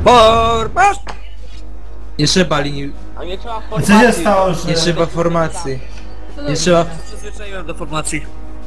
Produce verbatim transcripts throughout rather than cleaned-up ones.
Formasz! Nie trzeba linii, A nie trzeba Co formacji. się stało, że... nie trzeba formacji. Nie trzeba... Przyzwyczaiłem do formacji.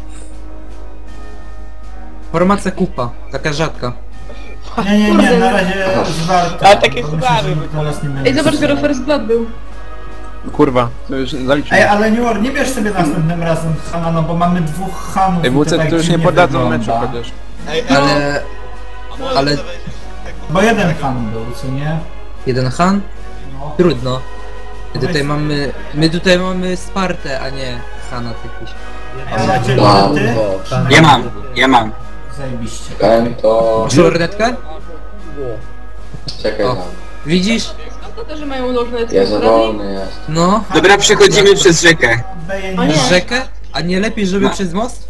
Formacja kupa, taka rzadka. Nie, nie, nie, na razie zwarto. Ale takie bo myślę, sprawy że wygląda. teraz nie będzie. Ej, zobacz, Gero First Blood był. Kurwa, to już zaliczyłem. Ej, ale New Orleans, nie bierz sobie następnym razem Hana, no bo mamy dwóch Hanów. Ej, i Wucet, tak to już nie dziwnie podadzą meczu wygląda. chociaż. Ej, Ale... ale... Bo jeden Han był, co nie? Jeden Han? No. Trudno. My tutaj mamy... My tutaj mamy Spartę, a nie Hana jakiś. A dla ciebie Wow. ty? Ja mam, ja mam. Zajebiście. Czekaj, to... Masz lornetkę? Czekaj O. tam. Widzisz? Skąd to, to, że mają lornetkę? Ja za wolny jest. No. Dobra, przechodzimy przez rzekę. Daję A nie. nie. Rzekę? A nie lepiej, żeby No. przez most?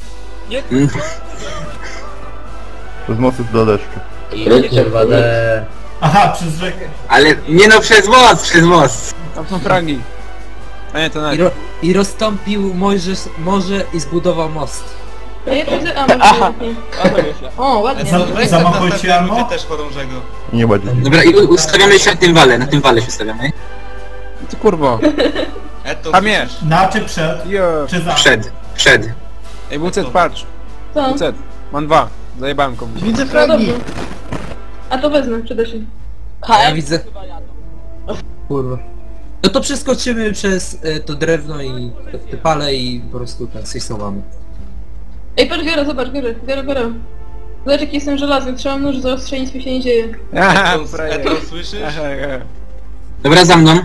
Z mocy do deszczu. Krycie, Aha, przez rzekę. ale nie no, przez most, przez most. Tam są fragi. A nie, to I, nawet. ro I rozstąpił Mojżesz morze i zbudował most. A ja widzę, a może lepiej. A to myślę. O, ładnie. Za- Zamachał ci armo? też chorążego. I nie będzie. Dobra, i u- ustawiamy się na tym wale, na tym wale się ustawiamy. Ty kurwo. Eto, A miesz. Na czy przed? Jo. Czy za? Przed, przed. Ej, Wucet, patrz. Co? Wucet, mam dwa. Zajebałem komuś. Widzę No dobrze. A to wezmę, przyda się. Ja widzę... Kurwa. No to przeskoczymy przez e, to drewno i te, te pale i po prostu tak sejsowamy. Ej, patrz Gero, zobacz, Gero, Gero, Gero. Zobacz jaki jestem żelazny, trzymam nóż, zaostrzej, nic mi się nie dzieje. Aha, Eto, frajer. Eto, słyszysz? Aha, aha. Dobra, za mną.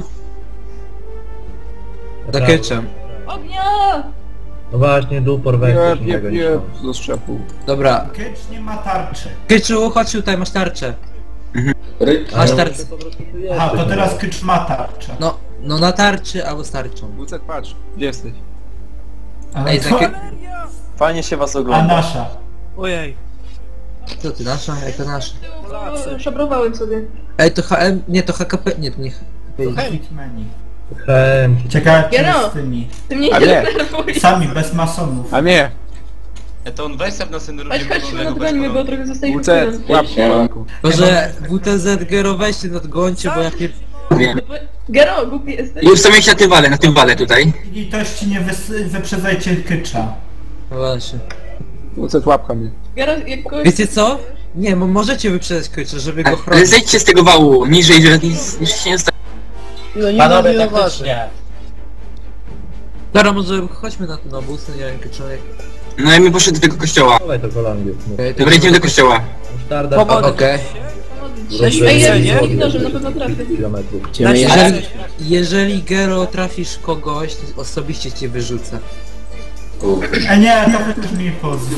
Za keczem. Ognia! No właśnie, dół porwę Jeb, coś jeb, innego niż jeb. to. Do strzepu. Dobra. Kecz nie ma tarczy. Keczu, chodź tutaj, masz tarczę. Ryk. Masz Ale tarczę. to po prostu tu Aha, to jesteś, teraz no. Kecz ma tarczę. No, no na tarczy albo z tarczą. Wucet, patrz. Gdzie jesteś? Ale Ej, to... za ke... Fajnie się was A ogląda. nasza. Ojej. Co ty, nasza? Jak to nasza? O, szabrowałem sobie. Ej, to H M... Nie, to H K P... Nie, to nie H K P. Hitmani. Hem, Ciekawe Gero! czy z tymi. Ty mnie A nie nie. denerwuj. Sami, bez masonów. A nie. Eto, on weź sobie na syn Chodź, równie chodź, podobnego bez nadgońmy, bo kolor. trochę zostaje Wucet, łap się, Marku. Może W T Z Gero weźcie nadgońcie, bo ja pier... Wiem. Gero, głupi jesteś? I ustawiamy się na tym wale, na tym wale tutaj. Litości nie wys- wyprzedzajcie Kecza. No właśnie. Wucet, łapka mnie. Gero, jak kogoś... Wiecie co? Nie, bo możecie wyprzedzać Kecza, żeby go Ale chronić. zejdźcie z tego wału, niżej, że nic, nic się nie stanie. panowie, taktycznie. Dobra, może chodźmy na ten obóz, nie wiem, Keczonek. No ja bym poszedł do tego kościoła. Chowaj to Holandię. Okej, to Dobra, idziemy do kościoła. Musztarda, Pomogę. Okej. Ej, ja nie? widzę, że na pewno trafię. kilometrów. Znaczy, jeżeli, jeżeli Gero trafisz kogoś, to osobiście cię wyrzucę. A nie, to chociaż mi pozwól.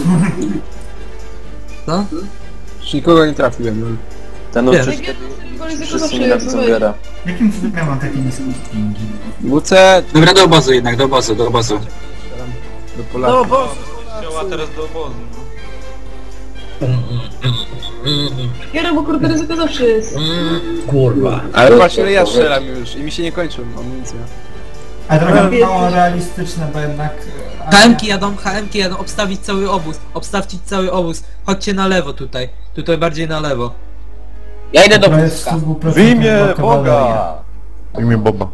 Co? Czy nikogo nie trafiłem, no. Ten Wiem. uczyć Ej, Gero, symbolizy go wszyscy zawsze nienawidzą jest, Gera. Jakim cudem ja mam takie niskie pingi? Wucet! Dobra, do obozu jednak, do obozu, do obozu. Do No Polaków. bo... Kościoła teraz do obozu. No. Gero, bo kurde ryzyko zawsze jest. Kurwa. Ale patrz ile ja strzelam już i mi się nie kończą amunicja. A trochę mało realistyczne, bo jednak... e, H M ki jadą, H M ki jadą, obstawić cały obóz, obstawcie cały obóz. Chodźcie na lewo tutaj, tutaj bardziej na lewo. Ja idę do To jest Wózka. stu procent kawaleria. W imię Boba.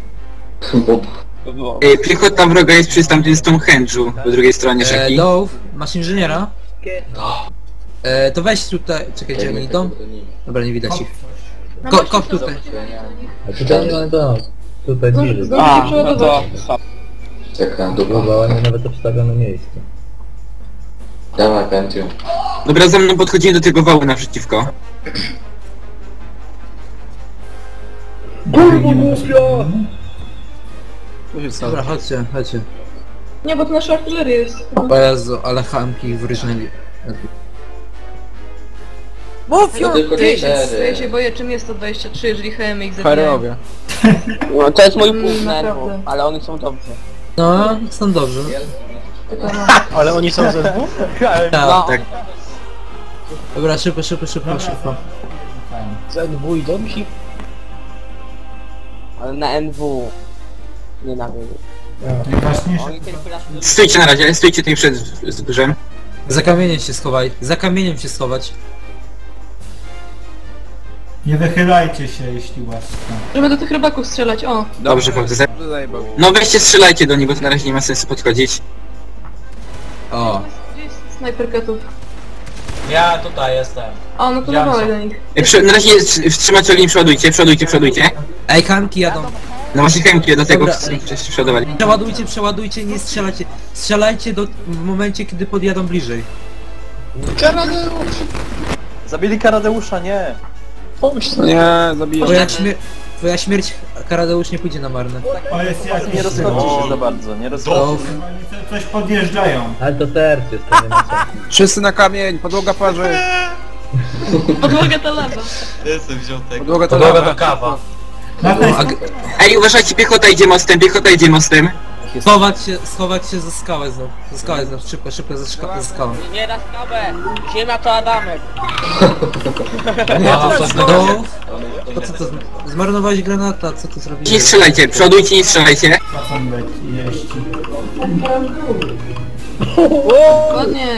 Ej, piechota wroga jest przy tamtym Stonehenge, po drugiej stronie E, rzeki. Dove, masz inżyniera? E, to weź tutaj, czekajcie, oni idą? Dobra, nie widać ich. Na Ko, moście kop są. tutaj. A tutaj nie ma to. Tutaj Zdąży- bliżej. zdąży się A, no przeładować. to... Czekam, Kurwa, ładnie nawet obstawione miejsce. Dawaj, Pentium. Dobra, za mną podchodzimy do tego wału naprzeciwko. Kurwa, głupio! To się stało. Dobra, chodźcie, chodźcie. Nie, bo to nasza artyleria jest. O Jezu, ale H M ki ich wyrżnęli. Mów ją! Ja się, ja się boję, czym jest to dwadzieścia trzy, jeżeli H M ich zabijają. Herowie. No, to jest mój Mm, punkt nerwów, naprawdę. ale oni są dobrzy. No, są dobrze. Ale oni są ze dwóch? Tak, No. tak. Dobra, szybko, szybko, szybko, szybko. Ze dwóch i dobrzy? Ale na N W... Nienawidzę. Najważniejsze. Oni tylko raz... Stójcie na razie, stójcie tutaj przed wzgórzem. Za kamieniem się schowaj, za kamieniem się schować. Nie wychylajcie się, jeśli łaska. Żeby do tych rybaków strzelać, o. Dobrze, chłopcy. za- Dobrze zajebał. No weźcie, strzelajcie do nich, bo to na razie nie ma sensu podchodzić. O. Gdzie jest snajperka tu? Ja tutaj jestem. O, no to Widziałem dawaj co. do nich. E, Przy, na razie wstr- wstrzymać ogień, przodujcie, przodujcie, przodujcie. Ej, Hanki jadą. No właśnie chętnie do tego Dobra. wszyscy przodowali. Przeładujcie, przeładujcie, nie strzelajcie. Strzelajcie do, w momencie, kiedy podjadą bliżej. Zabili Karadeusza, nie. Pomyśl No nie, zabiję. Twoja, śmier twoja śmierć, Karadeusz, nie pójdzie na marne. O, jest jakiś... Nie rozchodzi się za bardzo, nie rozchodzi. O, Oni co- coś podjeżdżają. Ale to terc jest, to nie ma co. Wszyscy na kamień, podłoga parzy. Podłoga ta lawa. Jestem wziął tego. Podłoga to Podłoga lawa. to kawa. Na tej... a, g- Ej, uważajcie, piechota idzie mostem, piechota idzie mostem. schować się, schować się za skałę znów. Za skałę znów, szybko, szybko za, szka- za skałę. Nie na skałę! Ziemia to Adamek! No, to co to, z- zmarnowałeś granata, co to Nie zrobiłeś? strzelajcie, przodujcie, nie strzelajcie. Pacą jeść. Ładnie.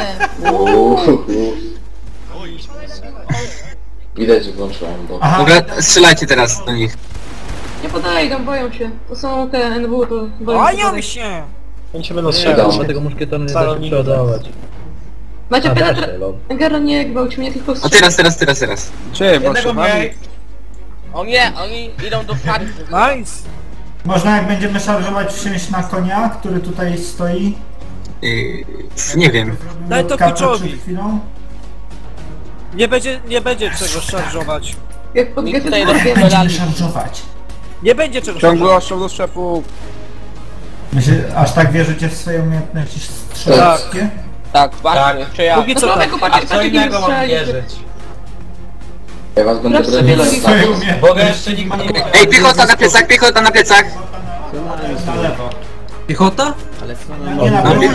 Widać, że włączyłem, bo... Aha, Dobra, strzelajcie teraz do nich. Nie podejdą, boją się. To są te N W, to boją się. Boją podejść. się! Oni się będą strzelać, strzelać, bo tego muszkietonu nie da się przeładować. Macie A, da penetra... się, lol. Garo, nie gwałć mnie, tylko O strzel. teraz, teraz, teraz, teraz. Cie, bo szumami. O nie, oni idą do farmy. Nice! można jak będziemy szarżować wsiąść na konia, który tutaj stoi? Yy, pff, nie wiem. Daj to Kapę Kuczowi. przed chwilą? Nie będzie, nie będzie czego szarżować. Jak pod Nikt getę tutaj zrobię. nie Będziemy Dali. szarżować. Nie będzie czego Ciągły szarżować. ostrzał do szczepu. Myślę, aż tak wierzycie w swoje umiejętności strzeleckie? Tak, właśnie, czy ja? Póki No co to tak. tego patrzcie, patrzcie, jak strzeli. Ja was będę Proszę bronił sobie na zrobić. Swoje stałe. umiejętności. jeszcze nigdy nie... Ej, piechota na plecach, piechota na plecach. Na lewo. Piechota? Nie na No, lewo.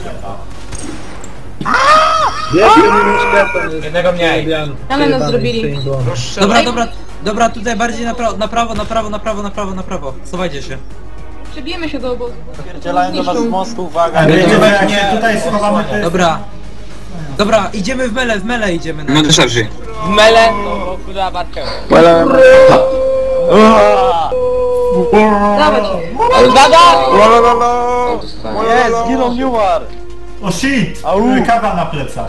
Jednego mniej. Ale nas zrobili. Dobra, dobra, dobra, tutaj bardziej na prawo, na prawo, na prawo, na prawo, na prawo, na prawo. Schowajcie się. Przebijemy się do obozu. Pierdzielają do was z mostu, uwaga. A wiecie, że jak się tutaj schowamy, to jest... Dobra. Dobra, idziemy w mele, w mele idziemy na. No do szarży. W mele, to kurwa barkę. Dawać. Ale... Uwaga! Autostrada. Jest, zginął Newar. O shit! Au. Kawa na plecach.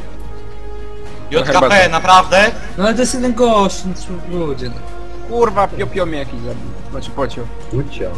J K P, naprawdę? No ale to jest jeden gość, no to ludzie. No. Kurwa, pio-pio mnie jakiś zabił. Znaczy pociął. Ucio.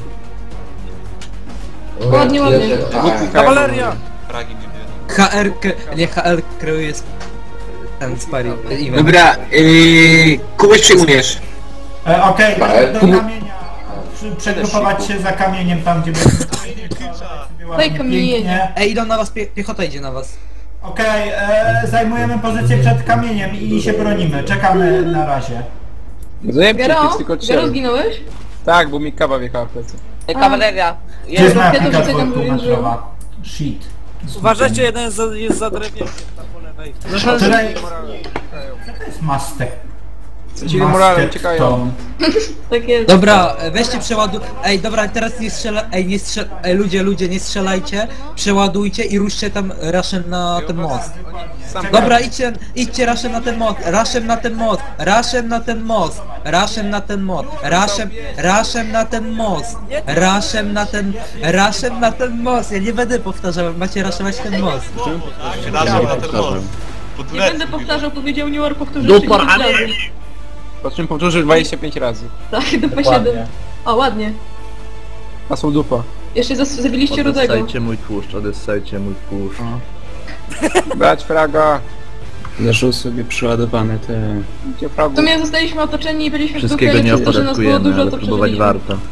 Ładnie, ładnie. Kawaleria! Fragi mnie biorą. H R, k- nie H R kreuje sp- ten sparring, event. Dobra, yy, Kubuś przyjmujesz. E, Okej, Ale- do kamienia. Przy- Przegrupować się za kamieniem tam, gdzie będzie. Daj kamienie. Ej, idą na was, pie piechota idzie na was. Okej, e, zajmujemy pozycję przed kamieniem i się bronimy. Czekamy na razie. Zajebcie, Garo? jest tylko Garo, trzech. zginąłeś? Tak, bo mi kawa wjechała w plecy. Ej, kawaleria. Gdzie jest Jest. Ja napika to wtedy dwumetrowa? Shit. Uważajcie, jeden jest za, jest za drewnieniem tam po lewej. Której... Co to jest mastek? Stracili morale, uciekają. Tak jest. Dobra, e, weźcie przeładu... Ej, dobra, teraz nie strzela... Ej, nie strzel... Ej, ludzie, ludzie, nie strzelajcie. Przeładujcie i ruszcie tam raszem na ten most. Sam Dobra, idźcie, idźcie raszem na ten most, raszem na ten most, raszem na ten most, raszem na ten most, raszem, raszem na ten most, raszem na ten, raszem na ten most. Ja nie będę powtarzał, macie raszować ten most. Tak, razem na ten most. Po Nie turecku. będę powtarzał, powiedział New York, powtórzył jeszcze dziewięć razy. Po czym powtórzysz dwadzieścia pięć razy. Tak, do P siedem. O, ładnie. Masą dupa. Jeszcze zas- zabiliście Rudego. mój tłuszcz, odessajcie mój tłuszcz. Brać fraga. Leżą sobie przeładowane te... Gdzie W fragu? sumie zostaliśmy otoczeni i byliśmy w dupie, Wszystkiego ale nie przez to, że nas było opodatkujemy, dużo, ale to próbować przeżyliśmy. warto.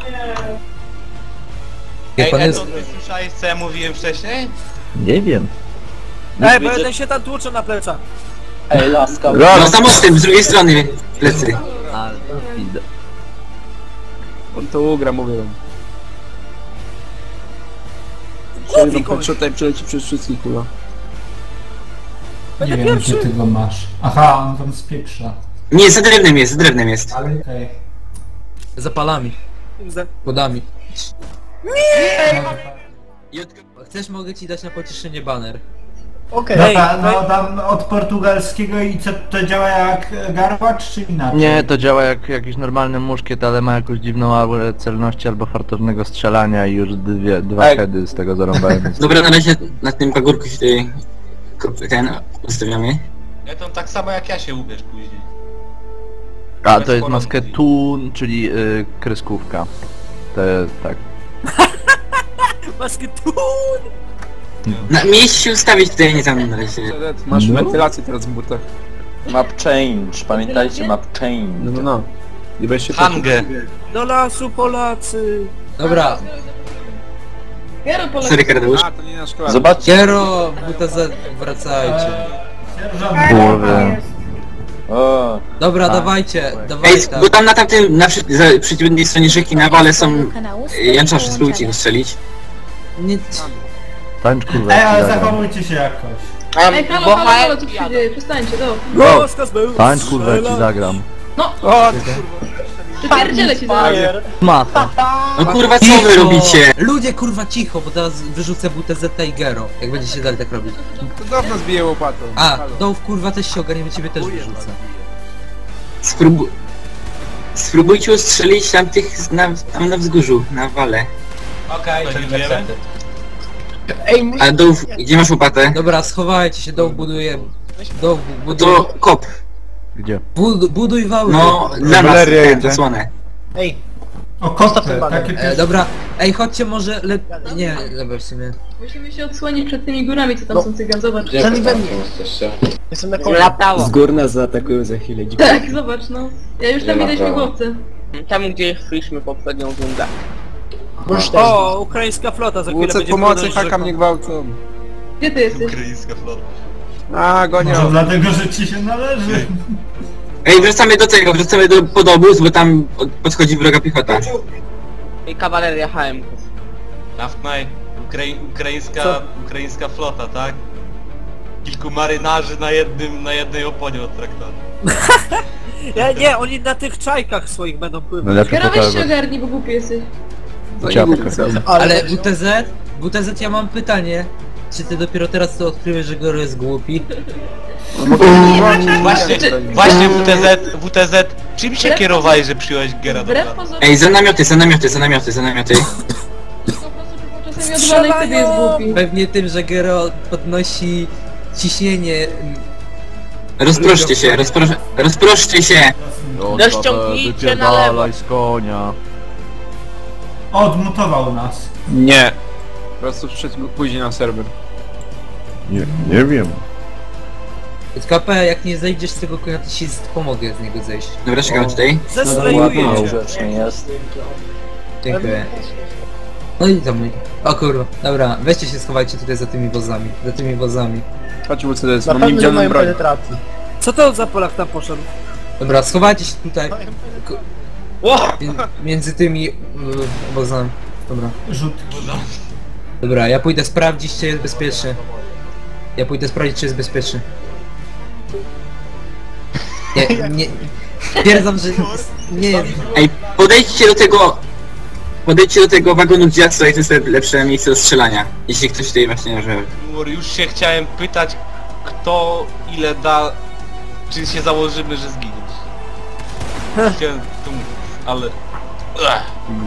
Jak Ej, pan jest... Eto, ty słyszałeś co ja mówiłem wcześniej? Nie wiem. Ej, bo jeden się tam tłucze na plecach. Ej, laska. No za mostem, z drugiej strony plecy. Ale to idę. On to ugra, mówię wam. Głupi Przejdą koleś. tutaj przyleci przez wszystkich kula. Nie wiem, gdzie ty go masz. Aha, on tam spieprza. Nie, za drewnem jest, za drewnem jest. Okej. Zapalami, Za- podami. Chcesz, mogę ci dać na pocieszenie baner. Okej. Dobra, no tam od portugalskiego i co to działa jak garbacz czy inaczej? Nie, to działa jak jakiś normalny muszkiet, ale ma jakąś dziwną aurę celności albo fartownego strzelania i już dwie, dwa Ej. heady z tego zarąbałem. Dobra, na razie na tym pagórku się tutaj ten ustawiamy. Ja tam tak samo jak ja się ubierz później. A to jest masketun, czyli y, kreskówka. To jest tak. Masketun! Na, mieliście się ustawić tutaj, nie tam na razie. Masz No. wentylację teraz w butach. Map change, pamiętajcie map change. No, no, no. I weź się Hangę. Do lasu Polacy! Dobra, Gero Polak. Sorry, Kardeusz. A, to nie nasz klas. Zobaczcie. Giero, W T Z, wracajcie. Sierżant, Kurwa. O, Dobra, A. dawajcie, Ej, dawajcie. bo tam na tamtym, na przy, za, przeciwnej stronie rzeki na wale są Janczosze, spróbujcie go strzelić. Nie, Tańcz kurwa. Ej, ale jak ci zagram. zachowujcie się jakoś. Ej, halo, Bo halo, halo, co H tu S się dzieje? Przestańcie, do. Rozkaz był! Tańcz kurwa jak ci zagram. No, O, przypierdzielę ci zaraz. Mata. No kurwa, co wy robicie? Ludzie kurwa cicho, bo teraz wyrzucę W T Z i Gero, jak będziecie dalej tak robić. to dawno zbije łopatą. A, Halo. Dołów kurwa też się ogarniemy, ciebie też wyrzucę. Spróbuj... Spróbujcie ustrzelić tam tych na, tam na wzgórzu, na wale. Okej, okay, wiemy. A Dołów, gdzie masz łopatę? Dobra, schowajcie się, Dołów buduje... Dołów No buduj... to kop. Gdzie? Bud, buduj wały. No, dla nas, Waleria ten, jedzie. zasłonę. O, kopy, takie E, dobra, ej, chodźcie może le... Nie, dobra w sumie. Musimy się odsłonić przed tymi górami, co tam są cygan, zobacz. Gdzie wy tam jesteście? Na prawo. gór nas zaatakują za chwilę. Tak, zobacz, no. Ja już tam Nie ma idę prawa. śmigłowce. Tam gdzie szliśmy poprzednią rundę. O, ukraińska flota za chwilę Łuce będzie pomocy, płynąć haka rzeką. mnie gwałcą. Gdzie ty jesteś? Ukraińska flota. A, Może gonią. dlatego, że ci się należy. Ej, wracamy do tego, wracamy do podobóz, bo tam od- podchodzi wroga piechota. I kawaleria H M. Naftnaj, Ukrai ukraińska, ukraińska flota, tak? Kilku marynarzy na jednym, na jednej oponie od traktatu. Nie, nie, oni na tych czajkach swoich będą No pływać. lepiej Gero, weź się pokażę. ogarnij, bo głupi jesteś. Ciapkę. Ale W T Z? W T Z ja mam pytanie. Czy ty dopiero teraz to odkryłeś, że Gero jest głupi? Właśnie, właśnie W T Z, W T Z, czym się Wbrew kierowałeś, że przyjąłeś Gera do Wbrew planu? pozorom, Ej, za namioty, za namioty, za namioty, za namioty. po prostu czasami odwalaj, wtedy jest głupi. Pewnie tym, że Gero podnosi ciśnienie. Rozproszcie się, rozprosz, rozproszcie się. Rozciągnijcie na lewo. Wypierdalaj z konia. Odmutował nas. Nie. Po prostu wszedł później na serwer. Nie, nie wiem. K P, jak nie zejdziesz z tego konia, to ci pomogę z niego zejść. Dobra, czekam tutaj. Zeslejujecie. grzecznie jest. Dziękuję. No i tam. O kurwa. Dobra, weźcie się schowajcie tutaj za tymi wozami. Za tymi wozami. Chodź W C D, mam niewidzialną broń. Co to za Polak tam poszedł? Dobra, schowajcie się tutaj. Ko- mi- Między tymi y, wozami. Dobra. Rzutki. Dobra, ja pójdę sprawdzić, czy jest bezpieczny. Ja pójdę sprawdzić, czy jest bezpieczny. Nie, nie... Twierdzam, że nie jest... Ej, podejdźcie do tego... Podejdźcie do tego wagonu dziadzca i to jest lepsze miejsce do strzelania. Jeśli ktoś tutaj właśnie może... Mur, już się chciałem pytać, kto ile da, czy się założymy, że zginiesz. Chciałem tu, ale... Ech.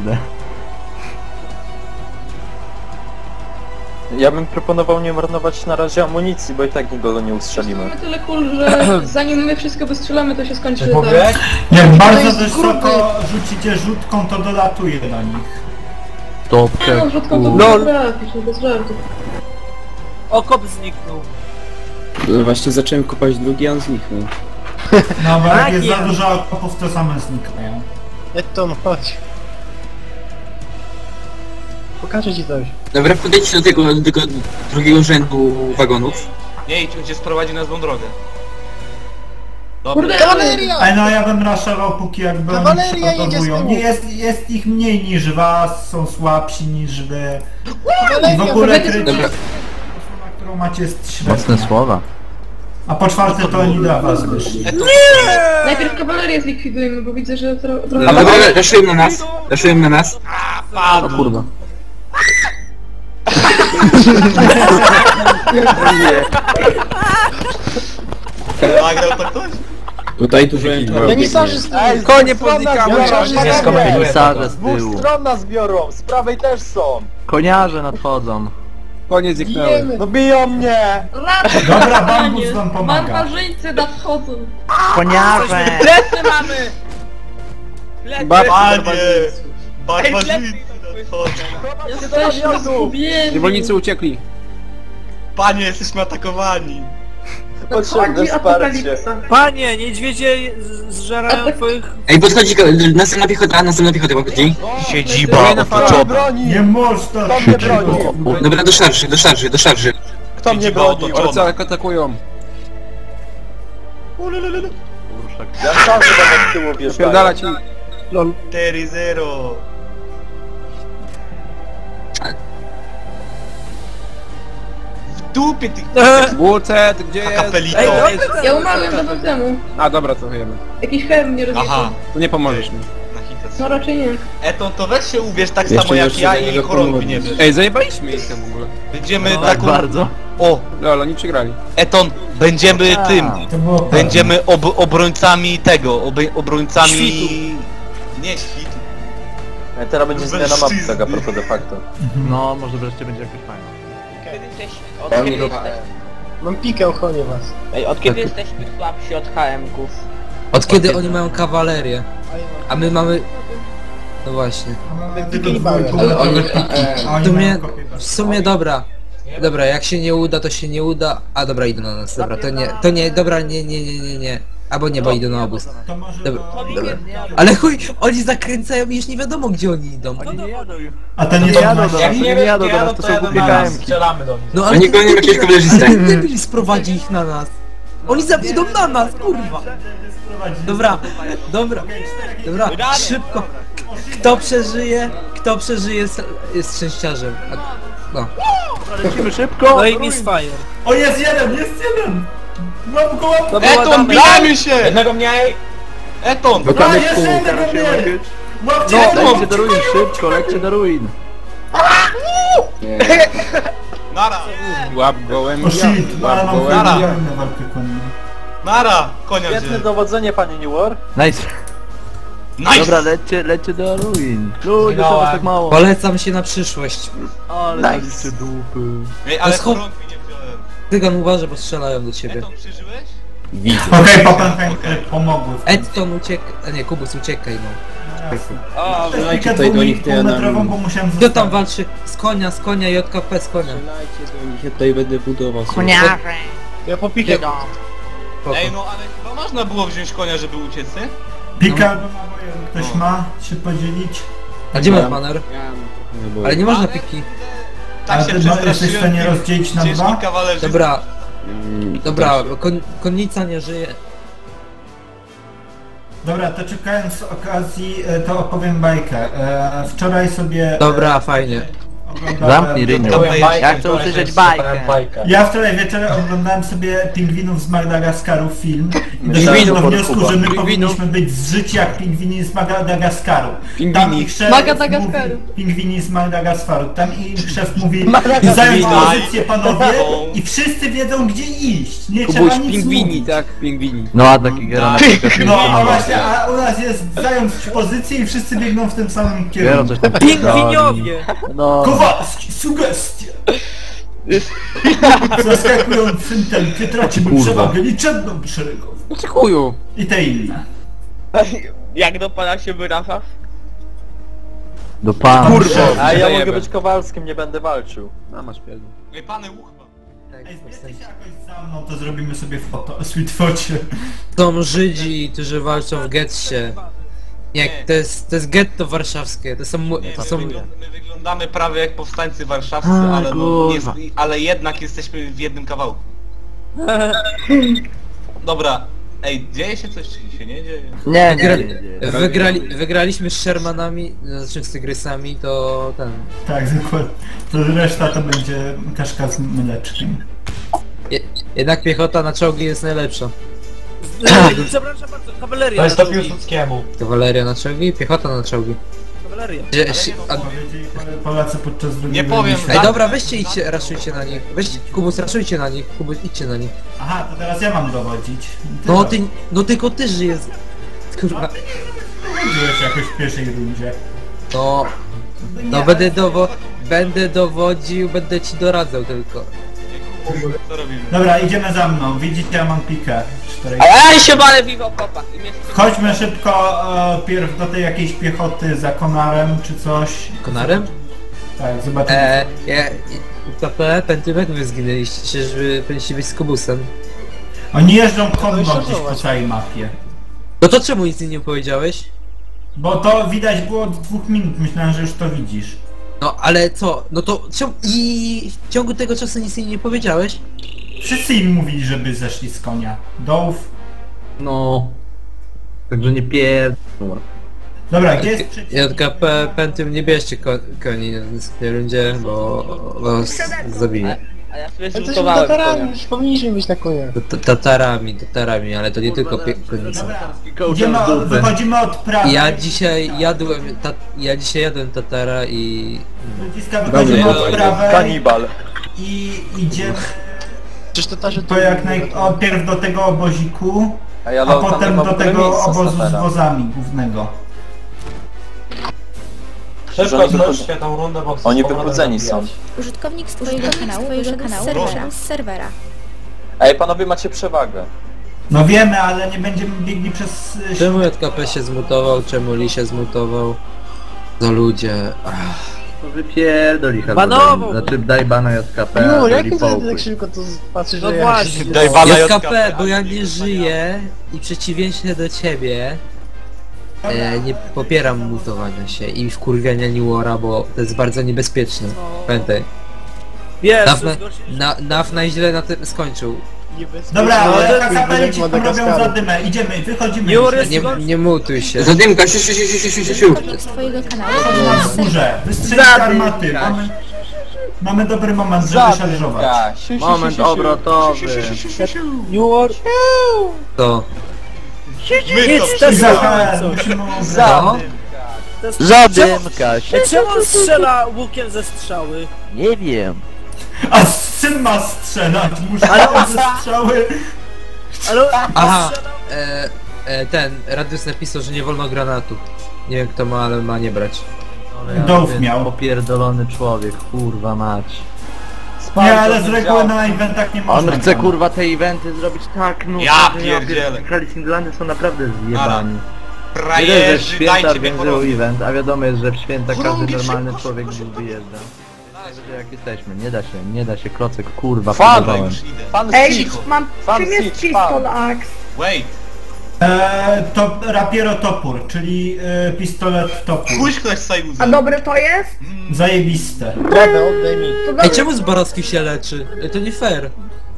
Ja bym proponował nie marnować na razie amunicji, bo i tak nikogo nie ustrzelimy. Mamy tyle kul, że zanim my wszystko wystrzelamy, to się skończy tak. Jak bardzo jest wysoko rzucicie rzutką, to dolatuje do nich. Nie Topkę. no, wrzutką to Lol. było trafić, no bez żartów. Okop zniknął. Właśnie zacząłem kopać drugi, a on zniknął. No bo jak Tak jest za jest. dużo okopów, to same znikają. Eton, chodź. Pokażę ci coś. Dobra, podejdźcie do tego, do tego drugiego rzędu wagonów. Nie idź, on cię sprowadzi na złą drogę. Dobra. Kurde, kawaleria! Ej, no ja bym raszował, póki jakby oni przygotowują. Nie jest, jest ich mniej niż was, są słabsi niż wy. I w ogóle krytyka, Dobra. na którą macie jest średnia. Mocne słowa. A po czwarte to oni dla was wyszli. Najpierw kawalerię zlikwidujemy, bo widzę, że tro A trochę... dobra, raszują na nas. Raszują na nas. O kurwa. Nagrał to ktoś? Tutaj dużo Janisarzy z Ej, konie podnikamy! Jenisarze z tyłu. Dwóch stron nas biorą, z prawej też są! Koniarze nadchodzą. Konie zniknęły. No biją mnie! Rady, Dobra, bambus wam pomaga. barbarzyńcy nadchodzą. Koniarze! Plecy mamy! Plecy! Panie! Barbarzyńcy nadchodzą. Jesteśmy zgubieni. Niewolnicy uciekli. Panie, jesteśmy atakowani. Potrzebne wsparcie. Panie, niedźwiedzie z- zżerają twoich... Ej, podchodzi ko- następna piechota, następna piechota podchodzi. Siedziba Kto mnie broni? Nie można. Kto mnie broni? Dobra, do szarży, do szarży, do szarży. Kto mnie Siedziba broni? otoczona. Orce atakują. Ja sam się tam od tyłu wjeżdżają. Pierdalać ich. Lol. cztery zero. W dupie tych Wulcet, gdzie jest? kapelito. Ej, Ja umarłem dawno temu. A dobra, to wiemy. Jakiś herm mnie Aha, rozjechał. To nie pomożesz mi. na hita. No raczej nie. Eton, to weź się uwierz tak Jeszcze samo jak jeszcze ja do i niego chorągwi pomóc. nie wiesz. Ej, zajebaliśmy ich tam w ogóle. Będziemy Tak taką... bardzo. O, Lol, oni przegrali. Eton, będziemy tym. To było pewne. Będziemy ob obrońcami tego, ob obrońcami... Nie świtu. Ej, teraz będzie zmiana mapy Mężczyzny. tak a propos de facto. No, może wreszcie będzie jakoś fajnie. Kiedy jesteś... Od kiedy jesteś... Mam pikę, ochronię was. Ej, od kiedy jesteśmy słabsi od H M-ków? Od kiedy oni mają kawalerię? A my mamy... No właśnie. Ale oni... W sumie, w sumie dobra. Dobra, jak się nie uda, to się nie uda. A dobra, idą na nas, dobra, to nie, to nie, dobra, nie, nie, nie, nie, nie. Albo nie, bo idą na obóz. To może... Dobra, dobra. Ale chuj, oni zakręcają i już nie wiadomo gdzie oni idą. A to nie Nie są jadą do nasi? nas, nie jadą do nas, to są głupie K M ki. No Oni gonią jakiegoś kamerzystę. ale debil sprowadzi ich na nas. Oni zawiedą na nas, kurwa. Dobra, dobra, dobra, szybko. Kto przeżyje, kto przeżyje jest, jest szczęściarzem. A, no. Lecimy szybko! No i misfire. O, jest jeden, jest jeden! Mam go, mam go! Eton, bijamy się! Jednego mniej! Eton! A, Dokładnie jeszcze w pół, jednego teraz się mniej! lepiej. Łapcie No, jednego! lećcie do ruin, szybko, lećcie do ruin. Nara! Łap gołem. O shit, ale mam Nara. fajne walkę konną. Nara! Konia Świetne wzięli. dowodzenie, panie New War. Nice. Nice! Dobra, lećcie, lećcie do ruin. Ludzie, co was tak mało? Polecam się na przyszłość. Ale nice. Dupy. Ej, ale To schop- chorągwi nie wziąłem. Tygan uważa, bo strzelają do ciebie. Eton, przeżyłeś? Widzę. Okej, Pappenheim pomogły. Edton uciek... A nie, Kubus uciekaj no. O, Technikę tutaj do nich, to ja dwumetrową, nam- bo musiałem Kto tam zostawić. walczy? Z konia, z konia, J K P z konia. Strzelajcie do nich, ja tutaj będę budował sobie. Koniarze! Ja popikę. Spoko. Ej, no ale chyba można było wziąć konia, żeby uciec, nie? Pika albo naboje, ktoś ma się podzielić? A gdzie masz Ja- banner? Ja mam trochę naboju. Ale nie można piki. Tak A się ty no, jesteś w przestraszyłem. stanie rozdzielić na Ciężki dwa? kawalerzysta. Dobra, Mm, dobra, proszę. kon, konnica nie żyje. Dobra, to czekając z okazji, e, to opowiem bajkę. E, Wczoraj sobie... e, Dobra, fajnie. oglądałem- Zamknij ryniu. Dobra, Ja chcę usłyszeć bajkę. Ja wczoraj wieczorem oglądałem sobie Pingwinów z Madagaskaru film i doszedłem Pingwinów do od wniosku, Kuba. że my Pingwinów. powinniśmy być zżyci jak pingwini z Madagaskaru. Tam Pingwini. ich szef Madagaskaru. mówi, pingwini z Madagaskaru. Tam ich szef mówi, Madagaskaru. zająć Pingwini. pozycję panowie Są. i wszyscy wiedzą gdzie iść. Nie Kubuś, trzeba nic pingwini, mówić. tak, pingwini. No a taki gra na przykład nie No a ma. właśnie, a u nas jest zająć pozycję i wszyscy biegną w tym samym Biorą kierunku. coś tam Pingwiniowie! No. Kowalski, sugestie! Zaskakującym tempie tracimy Kurwa. przewagę liczebną szeregową. Oczekują. I te inne. Jak dopada się Rafał? Do pana. Kurwa. A ja Zajebę. mogę być Kowalskim, nie będę walczył. A masz pierdol. Ej, pany uchwa. Ej, zbierzcie się jakoś za mną, to zrobimy sobie foto, sweet focie. Są Żydzi, którzy walczą w getcie. Nie, to jest, to jest getto warszawskie, to są... mu- Nie, To my, są... wygląd my wyglądamy prawie jak powstańcy warszawscy, A, ale, no, kurwa. nie, ale jednak jesteśmy w jednym kawałku. Dobra, ej, dzieje się coś czy się nie dzieje? Nie, nie, Wygrali, nie, nie. wygrali, wygraliśmy z Shermanami, znaczy z Tygrysami, to ten... Tak, dokładnie. To reszta to będzie kaszka z mleczkiem. Je, jednak piechota na czołgi jest najlepsza. Przepraszam bardzo, kawaleria. Kawaleria na czołgi, piechota na czołgi. kawalerię. Że, że, a, Powiedzieli Polacy podczas drugiej Nie wojny powiem, światowej. ej, dobra, weźcie idźcie, raszujcie na nich. Weźcie, Kubus, raszujcie na nich. Kubus, idźcie na nich. Aha, to teraz ja mam dowodzić. Ty No to- ty, no tylko ty żyjesz. Kurwa. Dowodziłeś jakoś w pierwszej rundzie. No, no będę dowo... Będę dowodził, będę ci doradzał tylko. Co robimy? Dobra, idziemy za mną. Widzicie, ja mam pikę. Czterej. A ja się balę piwo kopa. I mnie Chodźmy szybko e, pierw do tej jakiejś piechoty za Konarem czy coś. Konarem? Tak, zobaczymy. Eee, ja... K P, Pentymek wy zginęliście, czyżby powinniście być z Kubusem. Oni jeżdżą konno gdzieś po całej mapie. No to czemu nic nie powiedziałeś? Bo to widać było od dwóch minut, myślałem, że już to widzisz. No ale co? No to czemu... I w ciągu tego czasu nic im nie powiedziałeś? Wszyscy im mówili, żeby zeszli z konia. Dołów. No. Także nie pier... Dobra, gdzie jest przeciw? J K P, Pentym, nie bierzcie ko koni w tej rundzie, bo was zabije. A ja sobie Ale to zlutowałem konia. tatarami, powinniśmy być na koniach. To- to- Tatarami, tatarami, ale to nie tylko pie- konica. Dobra, idziemy, od- wychodzimy od prawej. Ja dzisiaj jadłem, ta ja dzisiaj jadłem tatara i... Ludziska, wychodzimy Dobra, od prawej Kanibal. i idziemy Przecież tatarze to jak naj... o, pierw do tego oboziku, A ja a tam potem nie mam do w ogóle tego miejsca obozu z statera. wozami głównego. Szybko zmyślcie tą rundę, bo Oni wybudzeni są. Użytkownik z twojego kanału wyszedł z serwera. Z serwera. Ej, panowie macie przewagę. No wiemy, ale nie będziemy biegli przez... y, Czemu J K P się zmutował, czemu Li się zmutował? No ludzie... Ach. To wypierdoli chyba. Banował! Znaczy daj bana J K P, No, do jak ty Lipołku. tak szybko to patrzysz, No że ja... właśnie. Daj bana J K P, bo ja nie żyję i przeciwieństwie do ciebie e, nie popieram mutowania się i wkurwiania Niwora, bo to jest bardzo niebezpieczne. Pamiętaj. Wiesz, Naf, to na, jest gorsze niż- na, Naf na źle na tym skończył. Dobra, No, ale to- kapelici to- robią Madagaskaru. zadymę, idziemy, wychodzimy. Jur już. jest- Nie, nie mutuj się. Zadymka, siu, siu, siu, siu, siu, siu, siu. Użytkownik z twojego kanału Chodź na wyszedł z serwera. wzgórze, wystrzelić armaty, mamy... Mamy dobry moment, żeby szarżować. Zadymka. Siu, siu, siu, Moment siu, siu. obrotowy. Jur, To. My to Nic, I też za mamy coś. musimy ubrać. Co? To jest- Zadymka Ej, czemu on strzela łukiem ze strzały? Nie wiem. A syn ma strzelać, muszę Ale ale on- ze strzały. Ale on Aha, strzelał... e, e, ten, Radius napisał, że nie wolno granatu. Nie wiem kto ma, ale ma nie brać. Dołów Ten miał. Popierdolony człowiek, kurwa mać. Nie, ale z reguły na eventach nie można. On chce grać. kurwa te eventy zrobić tak nudne, Ja że pierdzielę. Krali Singlandy są naprawdę zjebani. Tyle, że w Frajerzy, święta dajcie mnie organizują porobić. event, a wiadomo jest, że w święta każdy Chorągiew, normalny szybko, człowiek szybko, gdzieś szybko. wyjeżdża. Także jak jesteśmy, nie da się, nie da się, klocek, kurwa, Fan, próbowałem. Już idę. Fan Ej, Siege. mam... Fan Czym jest Siege, pistol fan. axe? Wait, Eee, to rapiero topór, czyli e, pistolet topór. pójdź ktoś z Sajuzem. A dobre to jest? Zajebiste. Prawda, oddaj mi. To Ej, dobre. czemu Zborowski się leczy? Ej, to nie fair.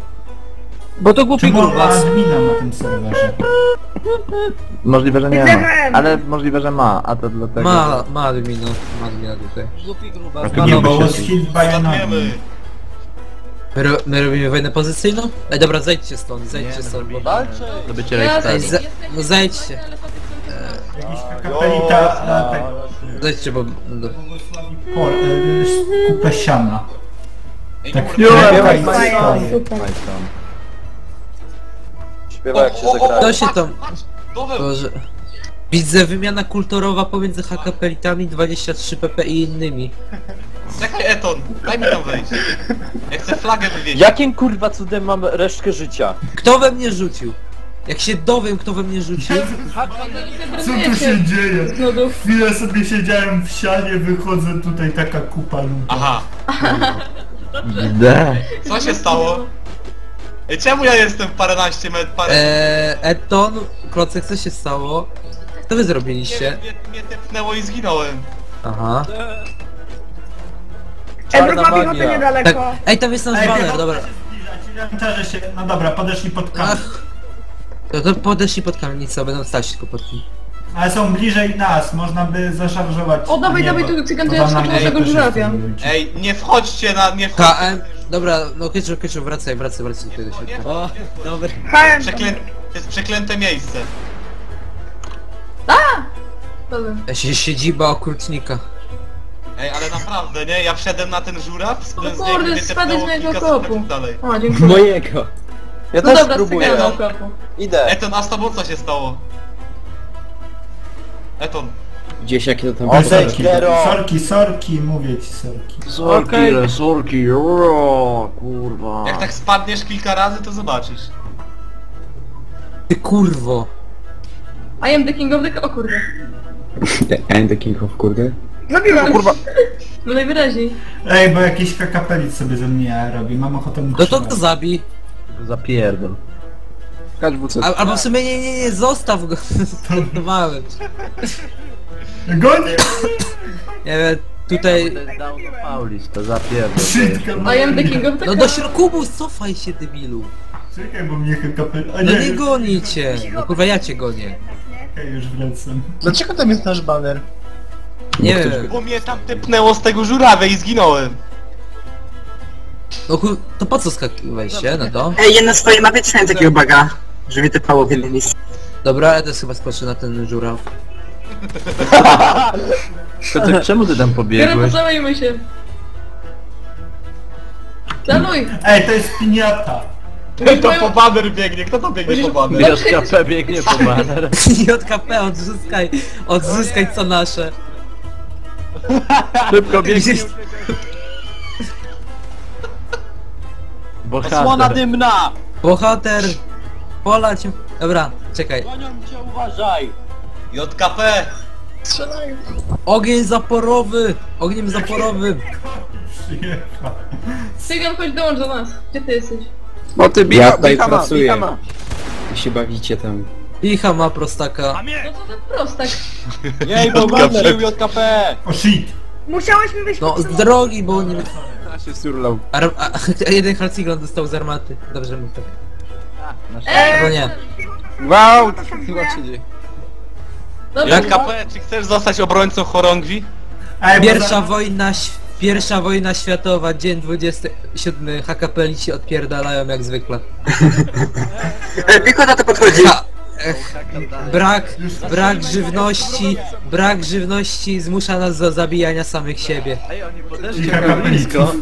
Bo to głupi Czemu on ma grubas. admina na tym serwerze? Możliwe, że nie Widzę, ma, że- ale możliwe, że ma, a to dlatego... Ma, ma admina, ma admina tutaj. Głupi grubas. Trochę Nie, nowy bo się was hit by an Zgadniemy. admin. My, ro my robimy wojnę pozycyjną? Ej, dobra, zejdźcie stąd, zejdźcie Nie, stąd. Bo... Walczy. To bycie Ja Ej, rejestr. ze no zejdźcie, Jakiś kapelita e, tego. zejdźcie, bo... No. Pol, e, kupę siana. Ej, Tak, kurwa. krewka i Fajnie, stoję. super. Śpiewa jak się O, o, o, zagra. To się tam... Patrz, Doweł. Boże. Widzę wymiana kulturowa pomiędzy hakapelitami dwadzieścia trzy P P i innymi. Czekaj Eton, daj mi tam wejść. Ja chcę flagę wywieźć. Jakim kurwa cudem mam resztkę życia? Kto we mnie rzucił? Jak się dowiem kto we mnie rzucił... Co tu się dzieje? Chwilę sobie siedziałem w sianie, wychodzę tutaj taka kupa ludzi. Aha, D. co się stało? Ej, czemu ja jestem paręnaście metrów, parę... Eee, Eton, Klocek, co się stało? Co wy Nie zrobiliście? wiem, mnie, mnie tepnęło i zginąłem. Aha. Ej, druga piechota niedaleko. Tak. Ej, tam jest nasz Ej, baner, piechota dobra. się zbliża, ci ręczarze się... No dobra, podeszli pod kamień. Ach. To, to podeszli pod kamienicę, będą stać tylko pod tym. Ale są bliżej nas, można by zaszarżować. O, dawaj, nie, dawaj, bo- tu cygan, to bo ja tam na wskoczę na mnie tego też żurawia. jest ludzi. Ej, nie wchodźcie na... nie wchodźcie. K M, dobra, no Kyczu, Kyczu, wracaj, wracaj, wracaj tutaj do środka. O, dobry. H M. Przeklę... To jest przeklęte miejsce. Dobra. Sie- Siedziba okrutnika. Ej, ale naprawdę, nie? Ja wszedłem na ten żuraw, z No z kurde, mnie spadłeś z wytepnęło mojego kilkaset kopu. metrów dalej. O, dziękuję. Mojego. Ja No też dobra, spróbuję. stykałem do kopu. Idę. Eton, a z tobą co się stało? Eton. Gdzieś jak to tam... O, Sorki, Gero. sorki, sorki, mówię ci sorki. Sorki, Okej. sorki, o, kurwa. Jak tak spadniesz kilka razy, to zobaczysz. Ty kurwo. I am the king of the... O kurde. I'm the king of kurde. Zabiłam. Kurwa. No najwyraźniej. Ej, bo jakiś kakapelic sobie ze mnie robi, mam ochotę mu No to trzymać. go zabij. Zapierdol. Kacz W C. Al, albo w sumie nie, nie, nie, zostaw go. Żartowałem. Gonię! Nie wiem, tutaj... Paulis, to zapierdol. Szybko, I am the king of the... No do środku, cofaj się debilu. Czekaj, bo mnie kakapelic... A No nie, nie goni cię. No kurwa, ja cię gonię. Okej, już wracam. Dlaczego tam jest nasz baner? Nie ktoś wiem. Bo mnie tam tepnęło z tego żurawia i zginąłem. No kur... to po co skakiwałeś się na to? Ej, ja na swojej mapie trzymałem takiego baga, że mnie tepało w jednym miejscu. Dobra, ja też chyba skoczę na ten żuraw. Piotrek, czemu ty tam Biorę, pobiegłeś? pocałujmy się. Zanuj! Ej, to jest piniata! To po baner biegnie, kto to biegnie po baner? J K P biegnie po baner. J K P, odzyskaj, odzyskaj co nasze. Szybko biegnie. Osłona Bohater. dymna! Bohater! Polać... Dobra, czekaj. Gonią cię, uważaj! J K P! Strzelają. Ogień zaporowy! Ogniem zaporowym! Przyjechał. Sygan, chodź dołącz do nas. Gdzie ty jesteś? O ty Ja bicha, tutaj bicha ma, pracuję. bicha ma. I się bawicie tam. Icha ma prostaka. No co za prostak. Jej, bo baner J K P! O shit! Musiałeś mi wyświetlić. No z drogi, bo nie... A się surlał. Ar a, a jeden halciglan dostał z armaty. Dobrze mu tak. Eee, No nie. Wow, co się dzieje? dobra. J K P, czy chcesz zostać obrońcą chorągwi? Ej, bo Pierwsza za- wojna... ś- Pierwsza wojna światowa, dzień dwudziesty siódmy. H K P lici odpierdalają jak zwykle. Ej, piechota to podchodzi. Ha, ech, brak, brak żywności, brak żywności zmusza nas do zabijania samych siebie. Ej, oni I podeszli tak kakapeliców. blisko.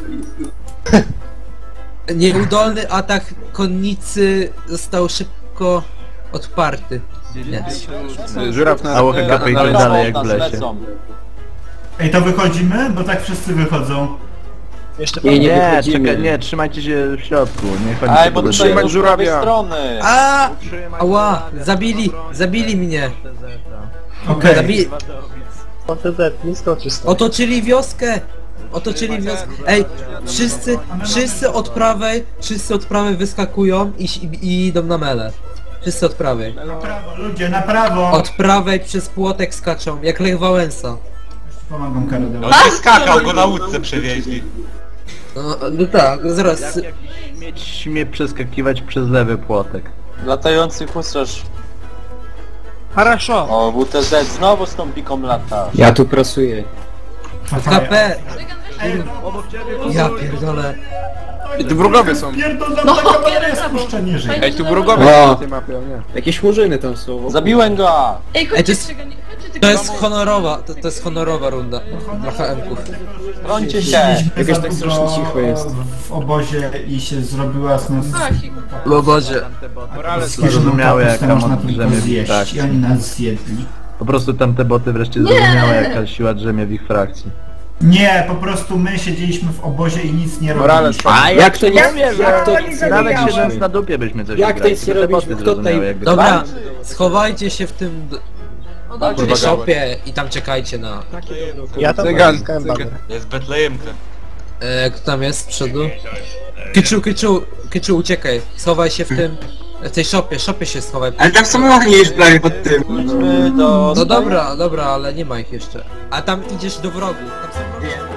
Nieudolny atak konnicy został szybko odparty. Nie. Żuraw na... A H K P idzie na- dalej jak w nas lesie. lecą. Ej, to wychodzimy? Bo tak wszyscy wychodzą. Jeszcze Nie, nie Nie, wychodzimy. czekaj, nie, trzymajcie się w środku, nie Ej, chodźcie bo po tutaj Trzymać z prawej żurawia. strony! A! Ała! Zabili! Zabili mnie! Okej. Zabili... O T Z, nie skoczysz stąd. Otoczyli wioskę! Otoczyli wioskę. Ej, wszyscy, wszyscy od prawej, wszyscy od prawej wyskakują i, i, i idą na mele. Wszyscy od prawej. Na prawo, ludzie, na prawo! Od prawej przez płotek skaczą, jak Lech Wałęsa. Pomagam Karodeł. On nie skakał, go na łódce przewieźli. No, no tak, zaraz. Jak jakiś śmieć śmie przeskakiwać przez lewy płotek. Latający husarz. Хорошо. O, W T Z znowu z tą piką lata. Ja tu pracuję. K P! Ej, Ja pierdolę. I tu wrogowie są. pierdolę, No, taka bateria bierę prawo. spuszczenie żyje. Ej, tu wrogowie O. są na tej mapie, o nie. Jakieś murzyny tam są. wokół. Zabiłem go! Ej, Ej, chodźcie, to jest- Sygan, chodźcie ty To jest honorowa, to, to jest honorowa runda dla H M-ków. Brońcie się! Siedzieliśmy Jakoś za tak długo strasznie cicho jest. w obozie i się zrobiła z nas... A, siku. O Boże. Morale Zrozumiałe jak tam można od tylko drzemie w ich zjeść frakcji. i oni nas zjedli. Po prostu tamte boty wreszcie zrozumiały jaka siła drzemie w ich frakcji. Nie, po prostu my siedzieliśmy w obozie i nic nie Morale robiliśmy. są. A jak to nie... Ja wiem, Jak to ja nic nie Nawet zabijałem. siedząc na dupie byśmy coś Jak wygrali, to nic tylko nie te robiliśmy? boty Kto tutaj- zrozumiały jakby... Dobra, schowajcie się w tym... d- O, w dobrze. tej shopie i tam czekajcie na... Ja tam Cygan, naciskałem cygan. baner. Jest Betlejemka. E, kto tam jest z przodu? Kyczu, Kyczu, Kyczu, uciekaj. Schowaj się w tym... W tej shopie, shopie się schowaj. Ale tam są ognie już prawie pod tym. Idźmy do... No dobra, dobra, ale nie ma ich jeszcze. A tam idziesz do wrogów. Tam są wrogowie.